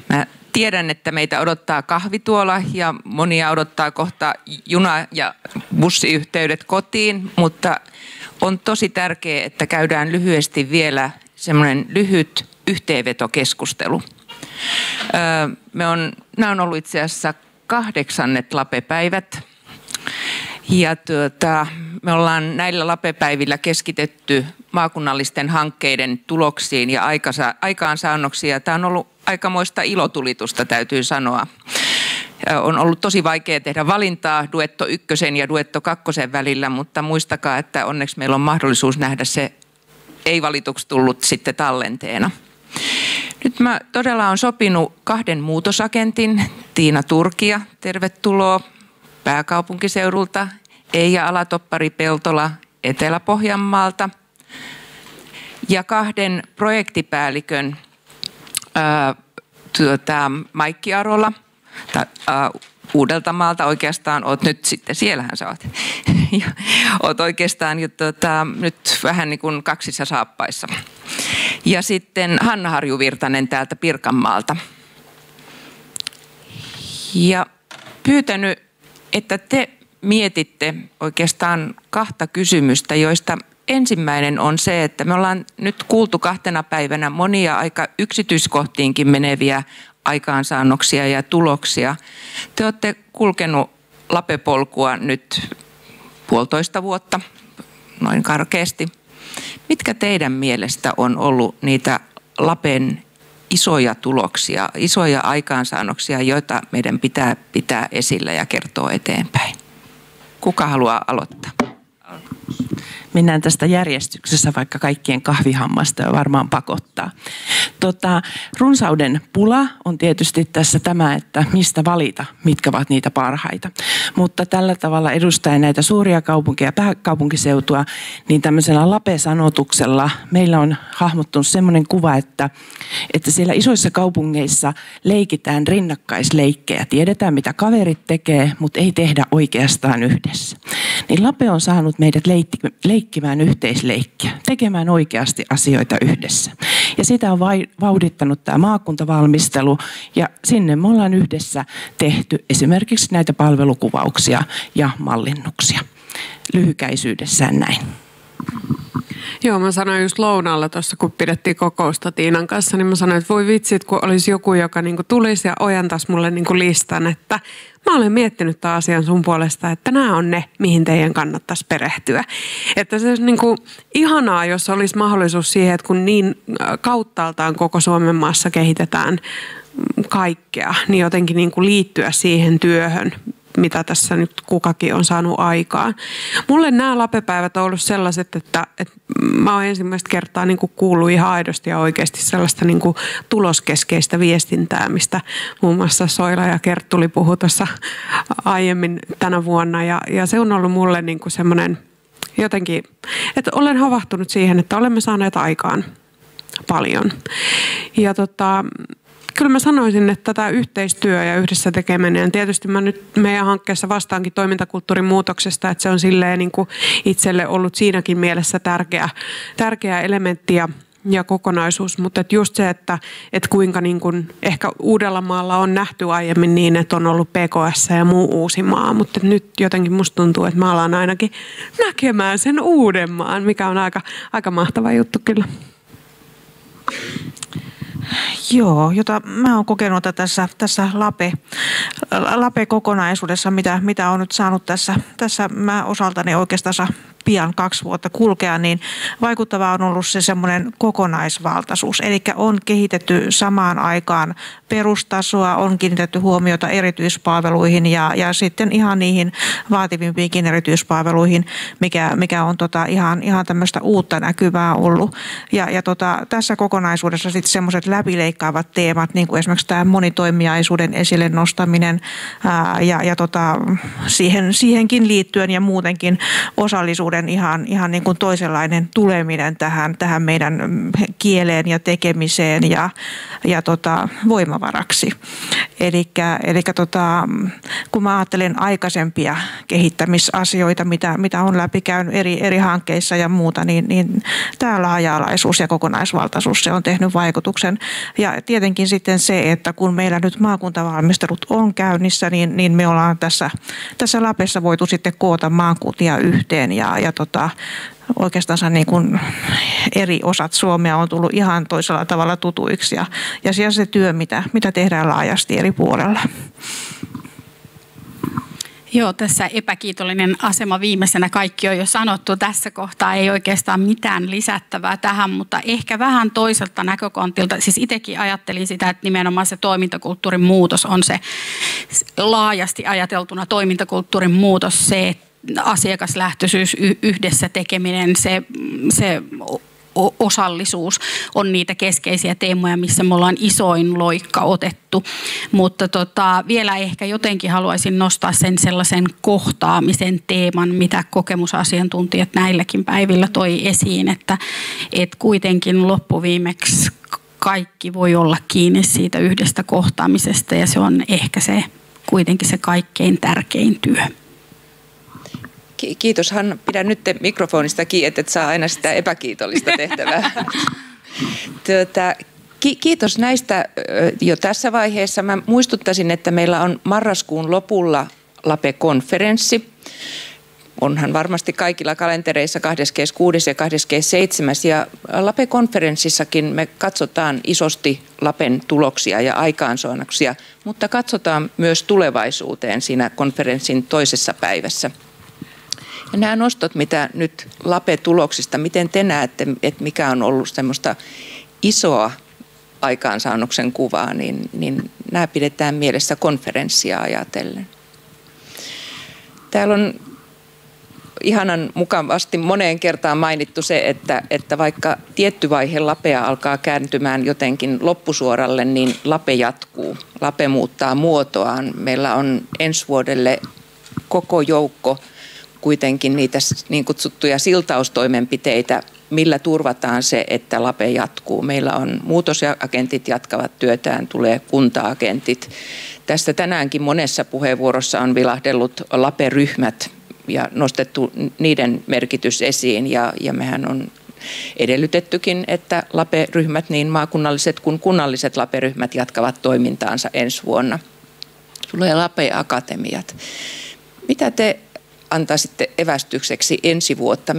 Mä tiedän, että meitä odottaa kahvi tuolla ja monia odottaa kohta juna- ja bussiyhteydet kotiin, mutta on tosi tärkeää, että käydään lyhyesti vielä semmoinen lyhyt yhteenvetokeskustelu. Nämä on ollut itse asiassa 8. LAPE-päivät ja me ollaan näillä LAPE-päivillä keskitetty maakunnallisten hankkeiden tuloksiin ja aikaansaannoksia. Tämä on ollut aikamoista ilotulitusta, täytyy sanoa. On ollut tosi vaikea tehdä valintaa Duetto 1 ja Duetto 2 välillä, mutta muistakaa, että onneksi meillä on mahdollisuus nähdä se ei-valituksi tullut sitten tallenteena. Nyt mä todella olen sopinut 2 muutosagentin. Tiina Turkia, tervetuloa pääkaupunkiseudulta. Eija Alatoppari-Peltola Etelä-Pohjanmaalta. Ja 2 projektipäällikön Maikki Arola Uudeltamaalta, oikeastaan oot nyt sitten, siellähän sä oot. Oot oikeastaan nyt vähän niin kuin kaksissa saappaissa. Ja sitten Hanna Harju-Virtanen täältä Pirkanmaalta. Ja pyytänyt, että te mietitte oikeastaan 2 kysymystä, joista ensimmäinen on se, että me ollaan nyt kuultu 2 päivänä monia aika yksityiskohtiinkin meneviä aikaansaannoksia ja tuloksia. Te olette kulkenut LAPE-polkua nyt 1,5 vuotta, noin karkeasti. Mitkä teidän mielestä on ollut niitä LAPEn isoja tuloksia, isoja aikaansaannoksia, joita meidän pitää pitää esillä ja kertoa eteenpäin? Kuka haluaa aloittaa? Mennään tästä järjestyksessä, vaikka kaikkien kahvihammasta ja varmaan pakottaa. Runsauden pula on tietysti tässä tämä, että mistä valita, mitkä ovat niitä parhaita. Mutta tällä tavalla edustaen näitä suuria kaupunkeja ja pääkaupunkiseutua, niin tämmöisellä LAPE-sanotuksella meillä on hahmottunut semmoinen kuva, että siellä isoissa kaupungeissa leikitään rinnakkaisleikkejä. Tiedetään, mitä kaverit tekee, mutta ei tehdä oikeastaan yhdessä. Niin LAPE on saanut meidät leikkimään yhteisleikkiä, tekemään oikeasti asioita yhdessä. Ja sitä on vauhdittanut tämä maakuntavalmistelu ja sinne me ollaan yhdessä tehty esimerkiksi näitä palvelukuvauksia ja mallinnuksia. Lyhykäisyydessään näin. Joo, mä sanoin just lounaalla tuossa, kun pidettiin kokousta Tiinan kanssa, niin mä sanoin, että voi vitsit, kun olisi joku, joka niinku tulisi ja ojantaisi mulle niinku listan, että mä olen miettinyt tämän asian sun puolesta, että nämä on ne, mihin teidän kannattaisi perehtyä. Että se olisi niinku ihanaa, jos olisi mahdollisuus siihen, että kun niin kauttaaltaan koko Suomen maassa kehitetään kaikkea, niin jotenkin niinku liittyä siihen työhön, mitä tässä nyt kukakin on saanut aikaan. Mulle nämä LAPE-päivät on ollut sellaiset, että mä oon ensimmäistä kertaa niin kuin kuullut ihan aidosti ja oikeasti sellaista niin kuin tuloskeskeistä viestintää, mistä muun muassa Soila ja Kerttuli puhui tuossa aiemmin tänä vuonna. Ja se on ollut mulle niin kuin semmoinen jotenkin, että olen havahtunut siihen, että olemme saaneet aikaan paljon. Ja kyllä mä sanoisin, että tämä yhteistyö ja yhdessä tekeminen, tietysti mä nyt meidän hankkeessa vastaankin toimintakulttuurin muutoksesta, että se on silleen niin kuin itselle ollut siinäkin mielessä tärkeä elementti ja kokonaisuus, mutta että just se, että kuinka niin kuin ehkä Uudellamaalla on nähty aiemmin niin, että on ollut PKS ja muu Uusimaa, mutta nyt jotenkin musta tuntuu, että mä alan ainakin näkemään sen Uudenmaan, mikä on aika mahtava juttu kyllä. Joo, jota mä oon kokenut tässä LAPE-kokonaisuudessa, mitä on nyt saanut tässä mä osaltani oikeastaan pian 2 vuotta kulkea, niin vaikuttavaa on ollut se semmoinen kokonaisvaltaisuus. Eli on kehitetty samaan aikaan perustasoa, on kiinnitetty huomiota erityispalveluihin ja sitten ihan niihin vaativimpiinkin erityispalveluihin, mikä on ihan tämmöistä uutta näkyvää ollut. Ja tässä kokonaisuudessa sitten semmoiset läpileikkaavat teemat, niin kuin esimerkiksi tämä monitoimijaisuuden esille nostaminen ja siihenkin liittyen ja muutenkin osallisuuden ihan niin kuin toisenlainen tuleminen tähän meidän kieleen ja tekemiseen ja voimavaraksi. Eli kun mä ajattelen aikaisempia kehittämisasioita, mitä on läpikäynyt eri hankkeissa ja muuta, niin tämä laaja-alaisuus ja kokonaisvaltaisuus, se on tehnyt vaikutuksen. Ja tietenkin sitten se, että kun meillä nyt maakuntavalmistelut on käynnissä, niin me ollaan tässä Lapessa voitu sitten koota maakuntia yhteen ja oikeastaan niin kuin eri osat Suomea on tullut ihan toisella tavalla tutuiksi ja siellä se työ, mitä tehdään laajasti eri puolella. Joo, tässä epäkiitollinen asema viimeisenä kaikki on jo sanottu. Tässä kohtaa ei oikeastaan mitään lisättävää tähän, mutta ehkä vähän toiselta näkökantilta. Siis itsekin ajattelin sitä, että nimenomaan se toimintakulttuurin muutos on se laajasti ajateltuna toimintakulttuurin muutos, se asiakaslähtöisyys, yhdessä tekeminen, se osallisuus on niitä keskeisiä teemoja, missä me ollaan isoin loikka otettu. Mutta vielä ehkä jotenkin haluaisin nostaa sen sellaisen kohtaamisen teeman, mitä kokemusasiantuntijat näilläkin päivillä toi esiin, että kuitenkin loppuviimeksi kaikki voi olla kiinni siitä yhdestä kohtaamisesta ja se on ehkä se kuitenkin se kaikkein tärkein työ. Kiitos Hanna. Pidä nyt mikrofonista kiinni, että et saa aina sitä epäkiitollista tehtävää. Kiitos näistä jo tässä vaiheessa. Mä muistuttaisin, että meillä on marraskuun lopulla LAPE-konferenssi. Onhan varmasti kaikilla kalentereissa 26. ja 27. Ja LAPE-konferenssissakin me katsotaan isosti LAPEn tuloksia ja aikaansaannoksia, mutta katsotaan myös tulevaisuuteen siinä konferenssin toisessa päivässä. Ja nämä nostot, mitä nyt LAPE-tuloksista, miten te näette, että mikä on ollut semmoista isoa aikaansaannoksen kuvaa, niin nämä pidetään mielessä konferenssia ajatellen. Täällä on ihanan mukavasti moneen kertaan mainittu se, että vaikka tietty vaihe LAPEa alkaa kääntymään jotenkin loppusuoralle, niin LAPE jatkuu. LAPE muuttaa muotoaan. Meillä on ensi vuodelle koko joukko kuitenkin niitä niin kutsuttuja siltaustoimenpiteitä, millä turvataan se, että LAPE jatkuu. Meillä on muutosagentit jatkavat työtään, tulee kunta-agentit. Tästä tänäänkin monessa puheenvuorossa on vilahdellut LAPE-ryhmät ja nostettu niiden merkitys esiin. Ja mehän on edellytettykin, että LAPE-ryhmät, niin maakunnalliset kuin kunnalliset LAPE-ryhmät jatkavat toimintaansa ensi vuonna. Tulee LAPE-akatemiat. Mitä te antaisitte evästykseksi ensi vuotta?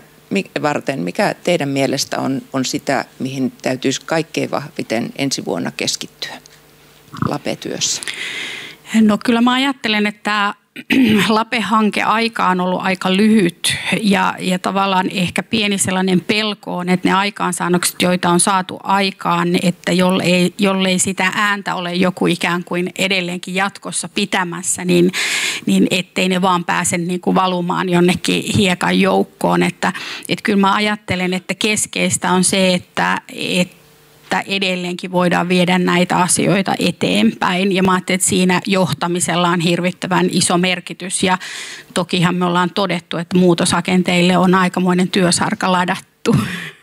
Mikä teidän mielestä on sitä, mihin täytyisi kaikkein vahviten ensi vuonna keskittyä LAPE-työssä? No kyllä mä ajattelen, että LAPE-hanke aika on ollut aika lyhyt ja tavallaan ehkä pieni sellainen pelko on, että ne aikaansaannokset, joita on saatu aikaan, että jollei sitä ääntä ole joku ikään kuin edelleenkin jatkossa pitämässä, niin ettei ne vaan pääse niin kuin valumaan jonnekin hiekan joukkoon. Että kyllä mä ajattelen, että keskeistä on se, että edelleenkin voidaan viedä näitä asioita eteenpäin. Ja mä ajattelin, että siinä johtamisella on hirvittävän iso merkitys. Ja tokihan me ollaan todettu, että muutosagenteille on aikamoinen työsarka ladattu.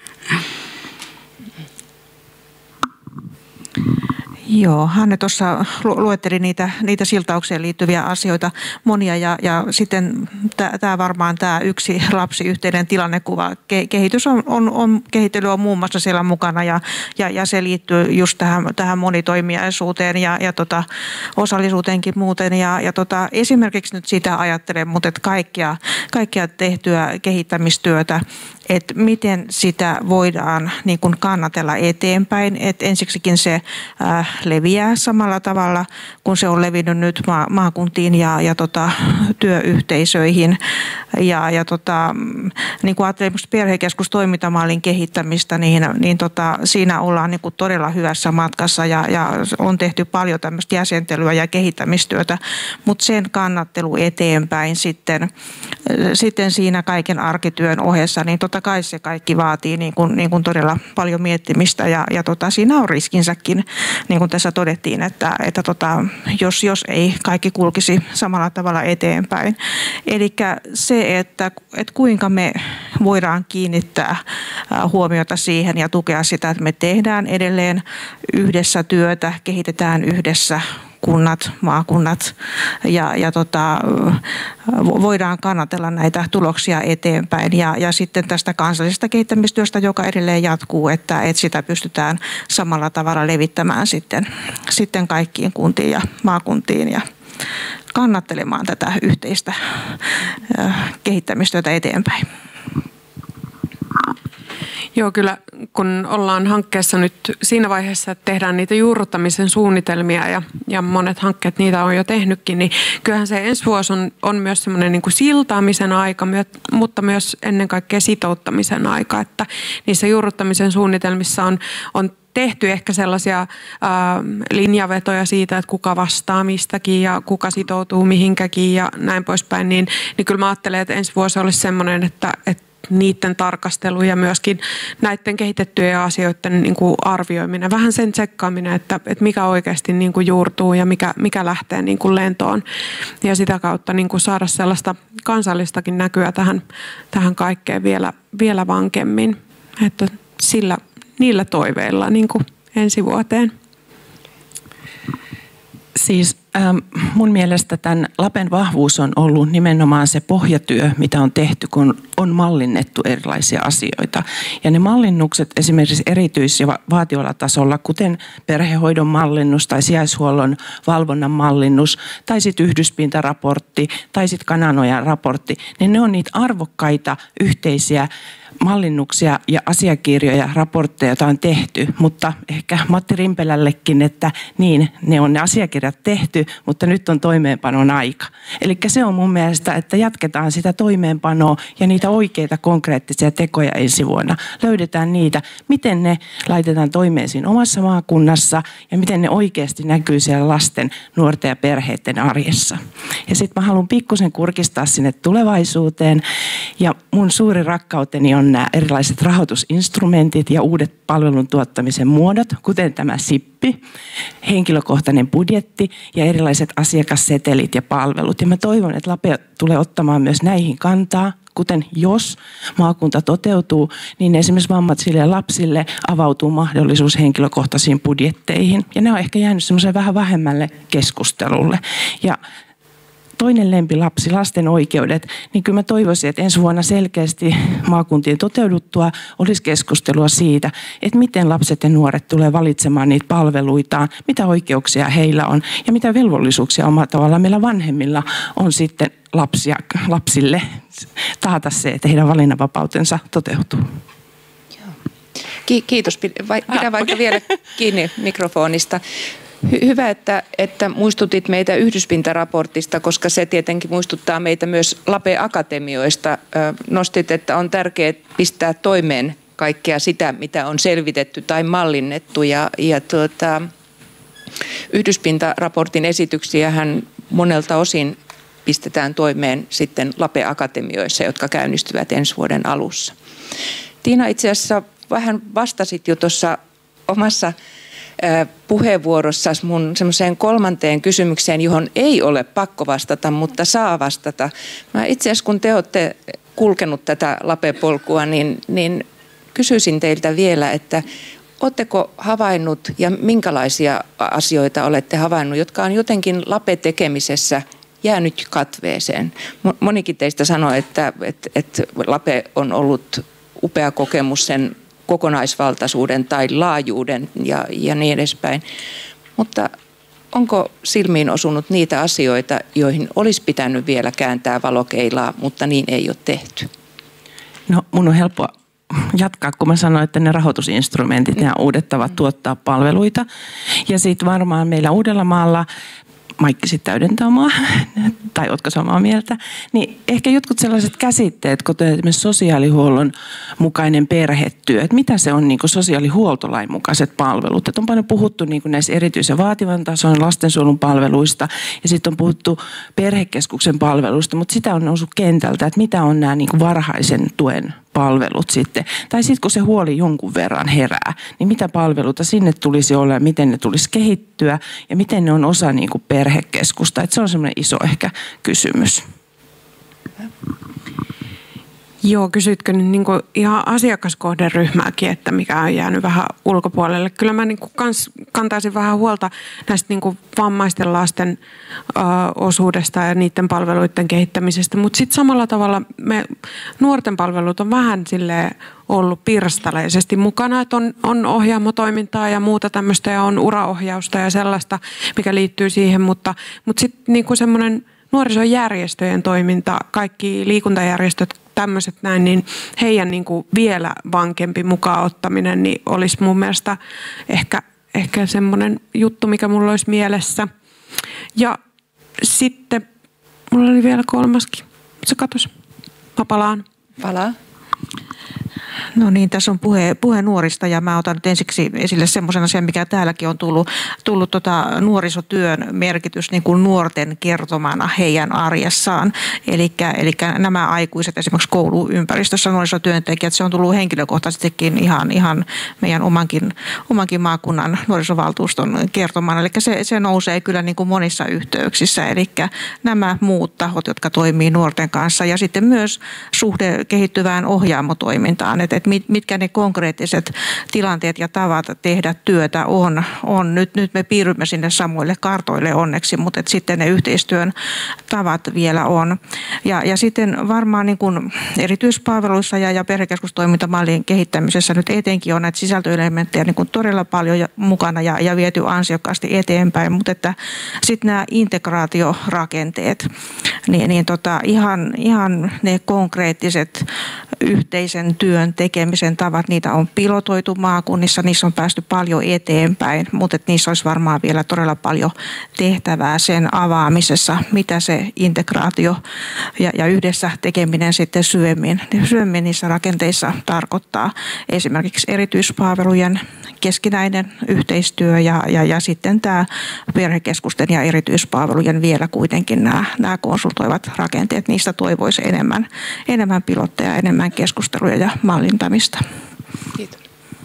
Joo, Hanne tuossa luetteli niitä siltaukseen liittyviä asioita monia ja sitten tämä yksi lapsi yhteinen tilannekuva. Kehittely on muun muassa siellä mukana ja se liittyy just tähän monitoimijaisuuteen ja osallisuuteenkin muuten. Esimerkiksi nyt sitä ajattelen, mutta että kaikkia tehtyä kehittämistyötä, että miten sitä voidaan niin kuin kannatella eteenpäin, että ensiksikin se leviää samalla tavalla, kun se on levinnyt nyt maakuntiin ja työyhteisöihin. Niin kuin ajattelin perhekeskustoimintamallin kehittämistä, niin siinä ollaan niin kuin todella hyvässä matkassa ja on tehty paljon tämmöistä jäsentelyä ja kehittämistyötä, mutta sen kannattelu eteenpäin sitten siinä kaiken arkityön ohessa, niin totta kai se kaikki vaatii niin kuin todella paljon miettimistä ja siinä on riskinsäkin, niin kuin tässä todettiin, että jos ei kaikki kulkisi samalla tavalla eteenpäin. Eli se, että kuinka me voidaan kiinnittää huomiota siihen ja tukea sitä, että me tehdään edelleen yhdessä työtä, kehitetään yhdessä kunnat, maakunnat ja voidaan kannatella näitä tuloksia eteenpäin. Ja sitten tästä kansallisesta kehittämistyöstä, joka edelleen jatkuu, että sitä pystytään samalla tavalla levittämään sitten kaikkiin kuntiin ja maakuntiin ja kannattelemaan tätä yhteistä kehittämistyötä eteenpäin. Joo, kyllä kun ollaan hankkeessa nyt siinä vaiheessa, että tehdään niitä juurruttamisen suunnitelmia ja monet hankkeet niitä on jo tehnytkin, niin kyllähän se ensi vuosi on myös semmoinen niin kuin siltaamisen aika, mutta myös ennen kaikkea sitouttamisen aika, että niissä juurruttamisen suunnitelmissa on tehty ehkä sellaisia linjavetoja siitä, että kuka vastaa mistäkin ja kuka sitoutuu mihinkäkin ja näin poispäin, niin kyllä mä ajattelen, että ensi vuosi olisi semmoinen, että niiden tarkastelu ja myöskin näiden kehitettyjen asioiden niin kuin arvioiminen, vähän sen tsekkaaminen, että mikä oikeasti niin kuin juurtuu ja mikä lähtee niin kuin lentoon ja sitä kautta niin kuin saada sellaista kansallistakin näkyä tähän kaikkeen vielä vankemmin, että niillä toiveilla niin kuin ensi vuoteen. Siis mun mielestä tämän Lapen vahvuus on ollut nimenomaan se pohjatyö, mitä on tehty, kun on mallinnettu erilaisia asioita. Ja ne mallinnukset esimerkiksi erityis- ja vaativalla tasolla, kuten perhehoidon mallinnus tai sijaishuollon valvonnan mallinnus tai sitten yhdyspintaraportti tai sitten Kananojan raportti, niin ne on niitä arvokkaita yhteisiä mallinnuksia ja asiakirjoja, raportteja, joita on tehty, mutta ehkä Matti Rimpelällekin, että niin, ne on ne asiakirjat tehty, mutta nyt on toimeenpanon aika. Eli se on mun mielestä, että jatketaan sitä toimeenpanoa ja niitä oikeita konkreettisia tekoja ensi vuonna. Löydetään niitä, miten ne laitetaan toimeen siinä omassa maakunnassa ja miten ne oikeasti näkyy siellä lasten, nuorten ja perheiden arjessa. Ja sitten mä haluan pikkusen kurkistaa sinne tulevaisuuteen ja mun suuri rakkauteni on nämä erilaiset rahoitusinstrumentit ja uudet palvelun tuottamisen muodot, kuten tämä SIPPI, henkilökohtainen budjetti ja erilaiset asiakassetelit ja palvelut. Ja mä toivon, että Lape tulee ottamaan myös näihin kantaa, kuten jos maakunta toteutuu, niin esimerkiksi vammaisille ja lapsille avautuu mahdollisuus henkilökohtaisiin budjetteihin. Ja ne on ehkä jäänyt semmoisen vähän vähemmälle keskustelulle. Ja toinen lempilapsi, lasten oikeudet, niin kyllä mä toivoisin, että ensi vuonna selkeästi maakuntien toteuduttua olisi keskustelua siitä, että miten lapset ja nuoret tulee valitsemaan niitä palveluitaan, mitä oikeuksia heillä on ja mitä velvollisuuksia omalla tavallaan meillä vanhemmilla on sitten lapsille taata se, että heidän valinnanvapautensa toteutuu. Kiitos. Pidä vaikka vielä kiinni mikrofonista. Hyvä, että muistutit meitä yhdyspintaraportista, koska se tietenkin muistuttaa meitä myös Lape-akatemioista. Nostit, että on tärkeää pistää toimeen kaikkea sitä, mitä on selvitetty tai mallinnettu. Yhdyspintaraportin esityksiähän monelta osin pistetään toimeen sitten Lape-akatemioissa, jotka käynnistyvät ensi vuoden alussa. Tiina, itse asiassa vähän vastasit jo tuossa omassa puheenvuorossasi mun semmoiseen 3. kysymykseen, johon ei ole pakko vastata, mutta saa vastata. Mä itse asiassa, kun te olette kulkenut tätä Lape-polkua, niin kysyisin teiltä vielä, että oletteko havainnut ja minkälaisia asioita olette havainnut, jotka on jotenkin Lape-tekemisessä jäänyt katveeseen? Monikin teistä sanoi, että Lape on ollut upea kokemus sen kokonaisvaltaisuuden tai laajuuden ja niin edespäin. Mutta onko silmiin osunut niitä asioita, joihin olisi pitänyt vielä kääntää valokeilaa, mutta niin ei ole tehty? No mun on helppo jatkaa, kun mä sanoin, että ne rahoitusinstrumentit, nämä uudet tavat tuottaa palveluita. Ja sitten varmaan meillä Uudellamaalla, Maikki sitten täydentää omaa, tai ootko samaa mieltä, niin ehkä jotkut sellaiset käsitteet, kuten esimerkiksi sosiaalihuollon mukainen perhetyö, että mitä se on niin kuin sosiaalihuoltolain mukaiset palvelut. Että on paljon puhuttu niin kuin näissä erityisen vaativan tason lastensuojelun palveluista ja sitten on puhuttu perhekeskuksen palveluista, mutta sitä on noussut kentältä, että mitä on nämä niin kuin varhaisen tuen palvelut sitten. Tai sitten kun se huoli jonkun verran herää, niin mitä palveluita sinne tulisi olla ja miten ne tulisi kehittyä ja miten ne on osa niin kuin perhekeskusta. Että se on semmoinen iso ehkä kysymys. Joo, kysytkö nyt niin kuin ihan asiakaskohderyhmääkin, että mikä on jäänyt vähän ulkopuolelle? Kyllä mä niin kuin kantaisin vähän huolta näistä niin kuin vammaisten lasten osuudesta ja niiden palveluiden kehittämisestä, mutta sitten samalla tavalla me nuorten palvelut on vähän silleen ollut pirstaleisesti mukana, että on ohjaamotoimintaa ja muuta tämmöistä ja on uraohjausta ja sellaista, mikä liittyy siihen, mutta sitten niin kuin semmoinen nuorisojärjestöjen toiminta, kaikki liikuntajärjestöt, tämmöiset näin, niin heidän niin kuin vielä vankempi mukaan ottaminen niin olisi mun mielestä ehkä semmoinen juttu, mikä mulla olisi mielessä. Ja sitten mulla oli vielä kolmaskin. Se katosi. Mä palaan. Palaa. No niin, tässä on puhe nuorista ja mä otan nyt ensiksi esille semmoisen asian, mikä täälläkin on tullut nuorisotyön merkitys niin kuin nuorten kertomana heidän arjessaan. Eli nämä aikuiset esimerkiksi kouluympäristössä nuorisotyöntekijät, se on tullut henkilökohtaisestikin ihan meidän omankin maakunnan nuorisovaltuuston kertomana. Eli se nousee kyllä niin kuin monissa yhteyksissä. Eli nämä muut tahot, jotka toimii nuorten kanssa ja sitten myös suhde kehittyvään ohjaamotoimintaan. Että mitkä ne konkreettiset tilanteet ja tavat tehdä työtä on. Nyt me piirrymme sinne samoille kartoille onneksi, mutta sitten ne yhteistyön tavat vielä on. Ja sitten varmaan niin kuin erityispalveluissa ja perhekeskustoimintamallin kehittämisessä nyt etenkin on näitä sisältöelementtejä niin kuin todella paljon mukana ja viety ansiokkaasti eteenpäin, mutta että sitten nämä integraatiorakenteet, niin ihan ne konkreettiset yhteisen työn tekemisen tavat, niitä on pilotoitu maakunnissa, niissä on päästy paljon eteenpäin, mutta niissä olisi varmaan vielä todella paljon tehtävää sen avaamisessa, mitä se integraatio ja yhdessä tekeminen sitten syvemmin niissä rakenteissa tarkoittaa. Esimerkiksi erityispalvelujen keskinäinen yhteistyö ja sitten tämä perhekeskusten ja erityispalvelujen vielä kuitenkin nämä konsultoivat rakenteet, niistä toivoisi enemmän pilotteja, enemmän keskusteluja ja mallintamista. Kiitos.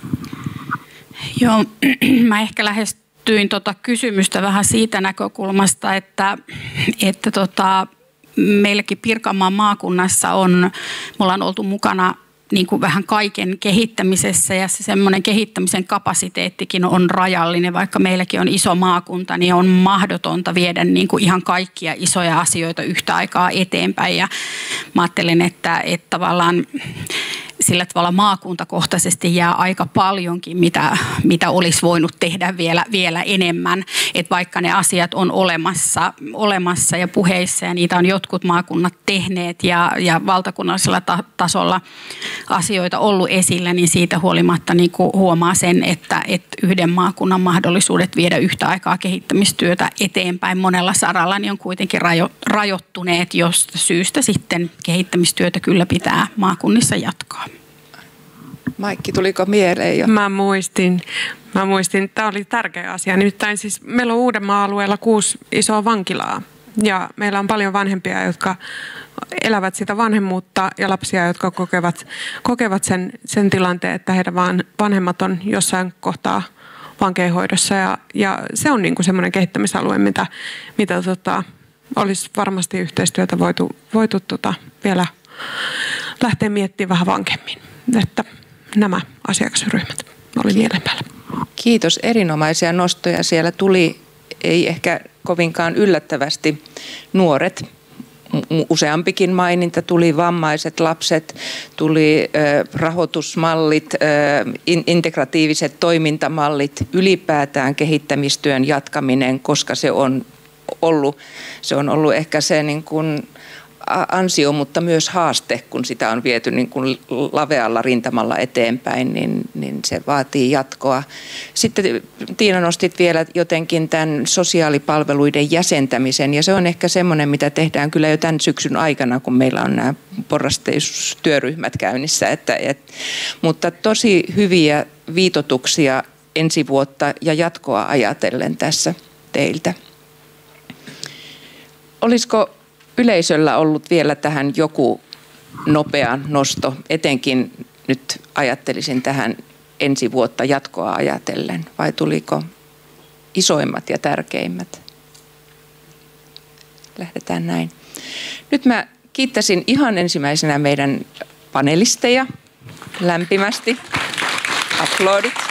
Joo, mä ehkä lähestyin kysymystä vähän siitä näkökulmasta, että meilläkin Pirkanmaan maakunnassa me ollaan oltu mukana niin kuin vähän kaiken kehittämisessä ja se semmoinen kehittämisen kapasiteettikin on rajallinen, vaikka meilläkin on iso maakunta, niin on mahdotonta viedä niin kuin ihan kaikkia isoja asioita yhtä aikaa eteenpäin ja mä ajattelen, että tavallaan sillä tavalla maakuntakohtaisesti jää aika paljonkin, mitä olisi voinut tehdä vielä enemmän. Että vaikka ne asiat on olemassa ja puheissa ja niitä on jotkut maakunnat tehneet ja valtakunnallisella tasolla asioita ollut esillä, niin siitä huolimatta niin kuin huomaa sen, että yhden maakunnan mahdollisuudet viedä yhtä aikaa kehittämistyötä eteenpäin monella saralla niin on kuitenkin rajoittuneet, josta syystä sitten kehittämistyötä kyllä pitää maakunnissa jatkaa. Maikki, tuliko mieleen jo? Mä muistin. Tämä oli tärkeä asia. Nimittäin siis meillä on Uudenmaan alueella 6 isoa vankilaa. Ja meillä on paljon vanhempia, jotka elävät sitä vanhemmuutta ja lapsia, jotka kokevat sen tilanteen, että heidän vanhemmat on jossain kohtaa vankeinhoidossa. Ja se on niin kuin semmoinen kehittämisalue, mitä olisi varmasti yhteistyötä voitu vielä lähteä miettimään vähän vankemmin. Että nämä asiakasryhmät oli mielen päällä. Kiitos, erinomaisia nostoja. Siellä tuli, ei ehkä kovinkaan yllättävästi, nuoret. Useampikin maininta tuli, vammaiset lapset, tuli rahoitusmallit, integratiiviset toimintamallit, ylipäätään kehittämistyön jatkaminen, koska se on ollut ehkä se niin kuin ansio, mutta myös haaste, kun sitä on viety niin kuin lavealla rintamalla eteenpäin, niin se vaatii jatkoa. Sitten Tiina nostit vielä jotenkin tämän sosiaalipalveluiden jäsentämisen, ja se on ehkä semmoinen, mitä tehdään kyllä jo tämän syksyn aikana, kun meillä on nämä porrasteisustyöryhmät käynnissä. Mutta tosi hyviä viitotuksia ensi vuotta ja jatkoa ajatellen tässä teiltä. Olisiko yleisöllä ollut vielä tähän joku nopea nosto, etenkin nyt ajattelisin tähän ensi vuotta jatkoa ajatellen, vai tuliko isoimmat ja tärkeimmät? Lähdetään näin. Nyt mä kiittäisin ihan ensimmäisenä meidän panelisteja lämpimästi. Aplodit.